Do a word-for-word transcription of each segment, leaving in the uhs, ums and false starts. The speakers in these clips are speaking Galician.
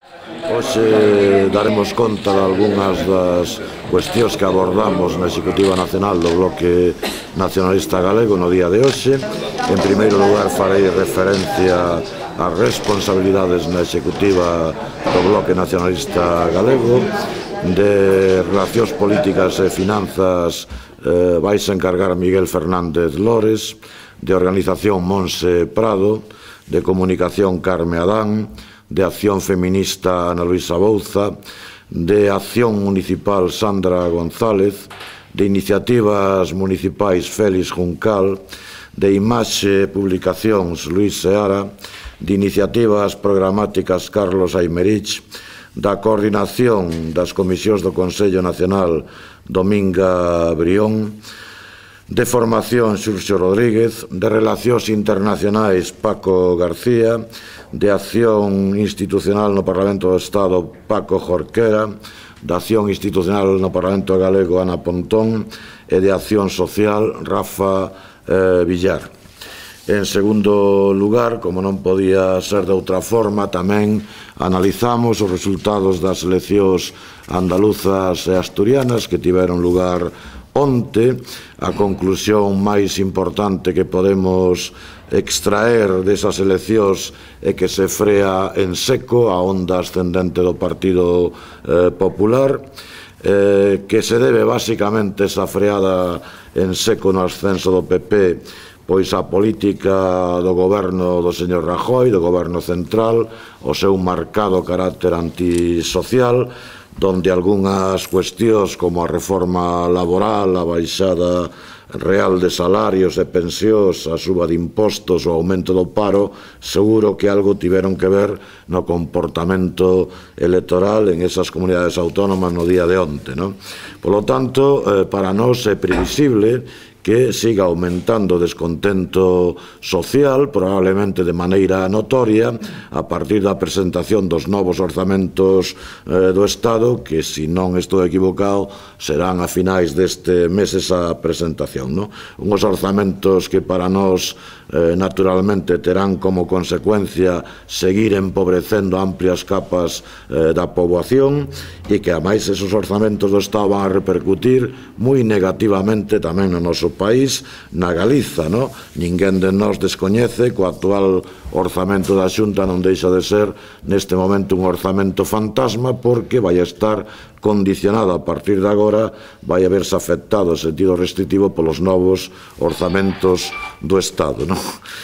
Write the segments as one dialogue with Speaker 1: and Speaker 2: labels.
Speaker 1: Hoxe daremos conta de algunhas das cuestións que abordamos na Executiva Nacional do Bloque Nacionalista Galego no día de hoxe. En primeiro lugar farei referencia ás responsabilidades na Executiva do Bloque Nacionalista Galego. De Relacións Políticas e Finanzas eh, vais a encargar Miguel Fernández Lores, de Organización Monse Prado, de Comunicación Carme Adán, de Acción Feminista Ana Luisa Bouza, de Acción Municipal Sandra González, de Iniciativas Municipais Félix Juncal, de Imaxe e Publicacións Luís Seara, de Iniciativas Programáticas Carlos Aymerich, da Coordinación das Comisións do Consello Nacional Dominga Brión, de Formación Xurxo Rodríguez, de Relacións Internacionais Paco García, de Acción Institucional no Parlamento do Estado Paco Jorquera, de Acción Institucional no Parlamento Galego Ana Pontón e de Acción Social Rafa eh, Villar. En segundo lugar, como non podía ser de outra forma, tamén analizamos os resultados das eleccións andaluzas e asturianas que tiveron lugar onte. A conclusión máis importante que podemos extraer desas eleccións é que se frea en seco a onda ascendente do Partido eh, Popular, eh, que se debe basicamente esa freada en seco no ascenso do P P pois a política do goberno do señor Rajoy, do goberno central, o seu marcado carácter antisocial, donde algunhas cuestións como a reforma laboral, a baixada real de salarios e pensións, a suba de impostos, o aumento do paro, seguro que algo tiveron que ver no comportamento electoral en esas comunidades autónomas no día de onte, non? Polo tanto, eh, para nós é previsible que siga aumentando o descontento social, probablemente de maneira notoria, a partir da presentación dos novos orzamentos eh, do Estado, que, se non estou equivocado, serán a finais deste mes esa presentación, non? Unhos orzamentos que para nós eh, naturalmente terán como consecuencia seguir empobrecendo amplias capas eh, da poboación e que, ademais, esos orzamentos do Estado van a repercutir moi negativamente tamén no noso país, na Galiza, non? Ninguén de nós descoñece que o actual orzamento da Xunta non deixa de ser neste momento un orzamento fantasma, porque vai a estar condicionado a partir de agora, vai a verse afectado en sentido restrictivo polos novos orzamentos do Estado, non?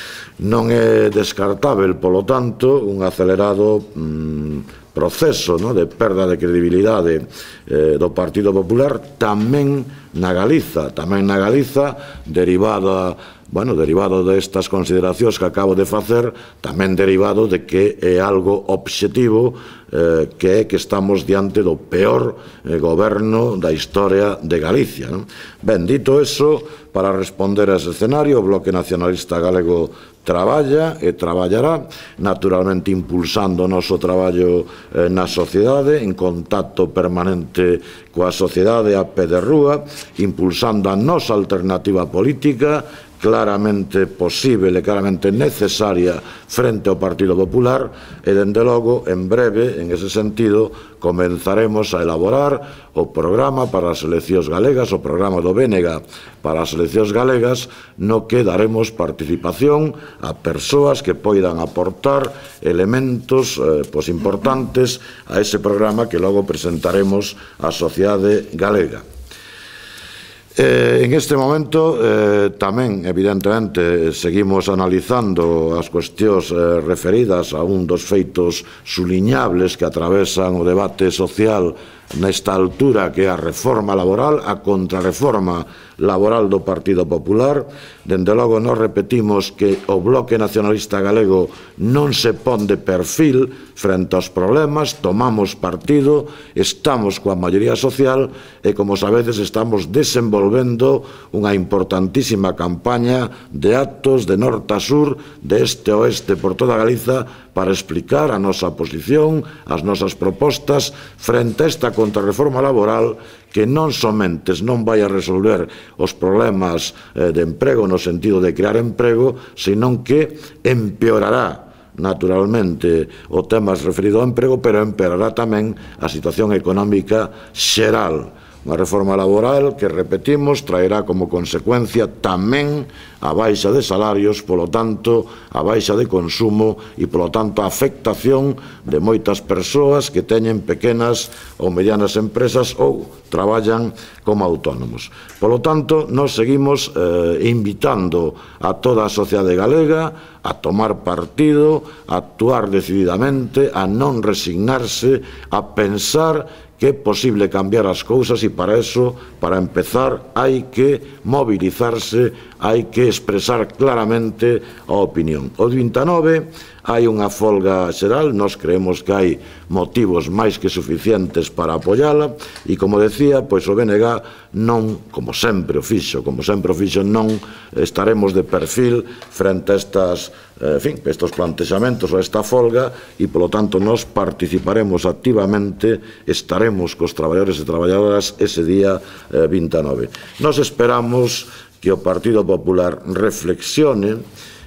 Speaker 1: Non é descartável, polo tanto, un acelerado mmm, proceso, no, de perda de credibilidade eh, do Partido Popular tamén na Galiza, tamén na Galiza, derivada, bueno, derivado destas consideracións que acabo de facer, tamén derivado de que é algo obxectivo, eh, que é que estamos diante do peor eh, goberno da historia de Galicia, non? Ben, dito eso, para responder a ese escenario, o Bloque Nacionalista Galego traballa e traballará, naturalmente impulsando o noso traballo eh, na sociedade, en contacto permanente coa sociedade a pé de rúa, impulsando a nosa alternativa política, claramente posible e claramente necesaria frente ao Partido Popular, e, dende logo, en breve, en ese sentido, comenzaremos a elaborar o programa para as eleccións galegas, o programa do Bénega para as eleccións galegas, no que daremos participación a persoas que poidan aportar elementos eh, pues, importantes a ese programa que logo presentaremos á sociedade galega. Eh, en este momento eh, tamén, evidentemente, seguimos analizando as cuestións eh, referidas a un dos feitos suliñables que atravesan o debate social nesta altura, que é a reforma laboral, a contrarreforma laboral do Partido Popular. Dende logo, nós repetimos que o Bloque Nacionalista Galego non se pon de perfil frente aos problemas, tomamos partido, estamos coa maioría social e, como sabedes, estamos desenvolvendo unha importantísima campaña de actos de norte a sur, de este a oeste por toda Galiza, para explicar a nosa posición, as nosas propostas frente a esta contrarreforma laboral que non somente non vai a resolver os problemas de emprego no sentido de crear emprego, senón que empeorará naturalmente o temas referido ao emprego, pero empeorará tamén a situación económica xeral. Unha reforma laboral que, repetimos, traerá como consecuencia tamén a baixa de salarios, polo tanto, a baixa de consumo e, polo tanto, a afectación de moitas persoas que teñen pequenas ou medianas empresas ou traballan como autónomos. Polo tanto, nos seguimos eh, invitando a toda a sociedade galega a tomar partido, a actuar decididamente, a non resignarse, a pensar que é posible cambiar as cousas e para eso, para empezar, hai que mobilizarse, hai que expresar claramente a opinión. O vinte e nove hai unha folga xeral, nós creemos que hai motivos máis que suficientes para apoiala e, como decía, pois o B N G non, como sempre o fixo, como sempre o fixo, non estaremos de perfil frente a estas, en fin, estes plantexamentos ou esta folga e, polo tanto, nós participaremos activamente, estaremos cos traballadores e traballadoras ese día vinte e nove. Nos esperamos que o Partido Popular reflexione,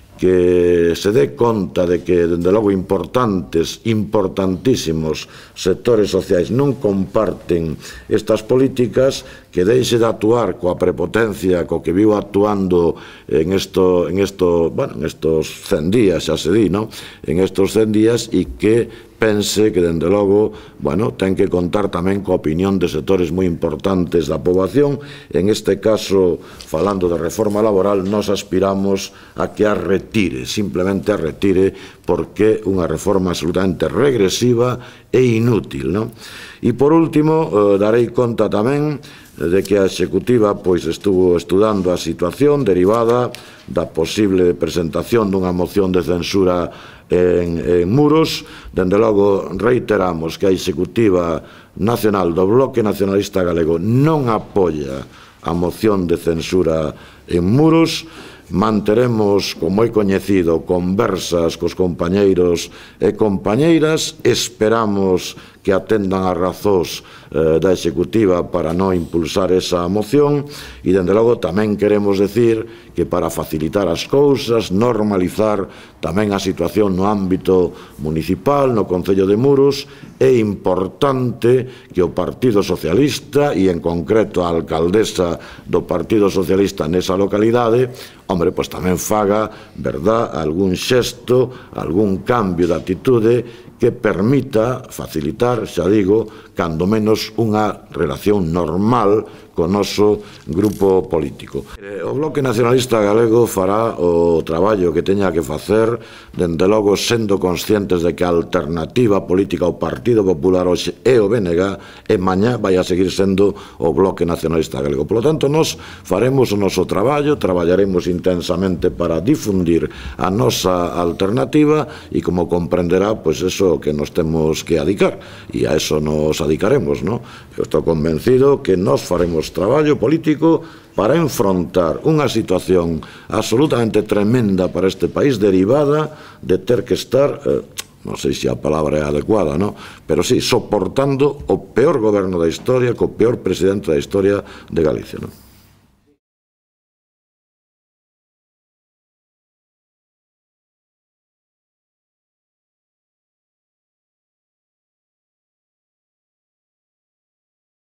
Speaker 1: que se dé conta de que, dende logo, importantes, importantísimos sectores sociais non comparten estas políticas, que deixe de actuar coa prepotencia co que viu actuando en esto, en esto, bueno, en estos cen días, xa se di, non? En estos cen días, e que pense que, dende logo, bueno, ten que contar tamén coa opinión de sectores moi importantes da poboación. En este caso, falando de reforma laboral, nos aspiramos a que a retire, simplemente a retire, porque é unha reforma absolutamente regresiva e inútil, non? E, por último, eh, darei conta tamén de que a Executiva pois estuvo estudando a situación derivada da posible presentación dunha moción de censura en, en Muros. Dende logo reiteramos que a Executiva Nacional do Bloque Nacionalista Galego non apoia a moción de censura en Muros. Manteremos, como é coñecido, conversas cos compañeiros e compañeiras. Esperamos que atendan as razóns eh, da Executiva para non impulsar esa moción e, dende logo, tamén queremos decir que para facilitar as cousas, normalizar tamén a situación no ámbito municipal, no Concello de Muros, é importante que o Partido Socialista e, en concreto, a alcaldesa do Partido Socialista nesa localidade, hombre, pois tamén faga, verdad, algún xesto, algún cambio de atitude que permita facilitar, xa digo, cando menos unha relación normal co noso grupo político. O Bloque Nacionalista Galego fará o traballo que teña que facer, dende logo sendo conscientes de que a alternativa política ao Partido Popular hoxe é o B N G e mañá vai a seguir sendo o Bloque Nacionalista Galego. Por lo tanto, nos faremos o noso traballo, traballaremos intensamente para difundir a nosa alternativa e, como comprenderá, pois eso que nos temos que adicar e a eso nos adicaremos, non? Eu estou convencido que nos faremos traballo político para enfrontar unha situación absolutamente tremenda para este país, derivada de ter que estar, eh, non sei se a palabra é adecuada, non? Pero sí, soportando o peor goberno da historia, co peor presidente da historia de Galicia, non?